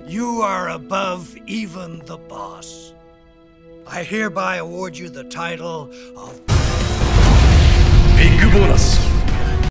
You are above even the boss. I hereby award you the title of ビッグボーナス